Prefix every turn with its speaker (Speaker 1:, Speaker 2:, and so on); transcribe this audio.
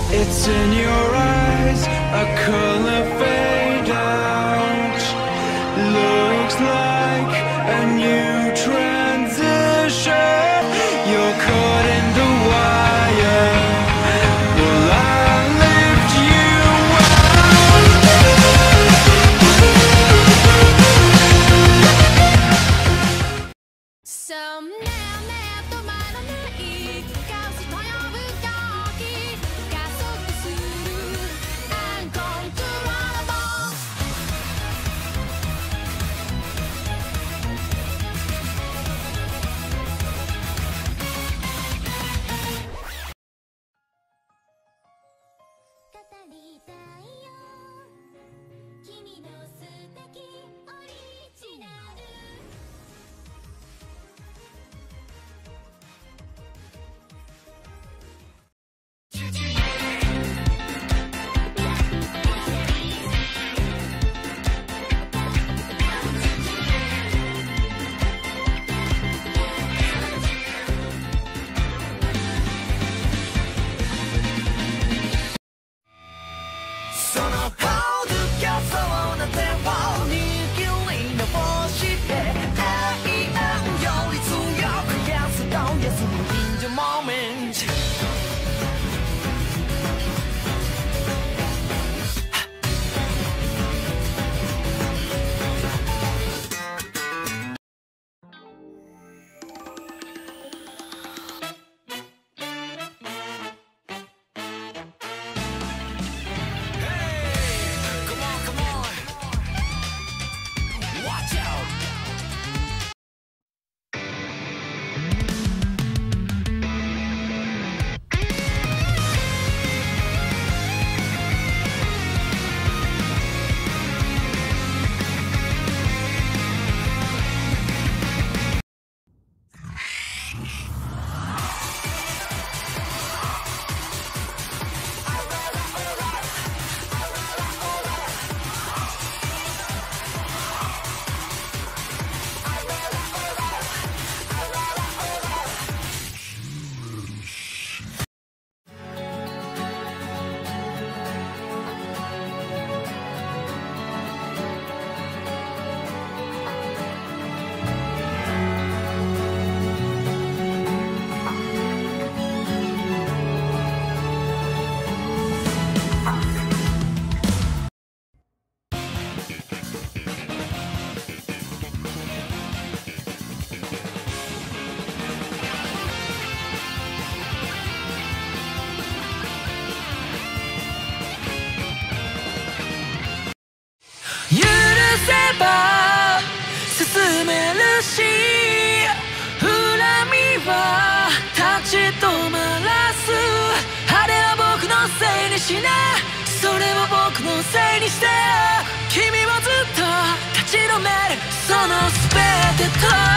Speaker 1: It's in your eyes, a color fade out. Looks like a new transition. You're caught in the wire. Will I lift you out?
Speaker 2: Some never止まらないカオスと呼ぶ時加速する Uncontrollable 語りたいよ君の素敵オリジナル
Speaker 3: そのポッドキャストのテンポに気に伸ばして愛より強く Yes, don't yes, in the moment許せば進めるし恨みは立ち止まらすあれは僕のせいにしなそれを僕のせいにして君をずっと立ち止めるその全てと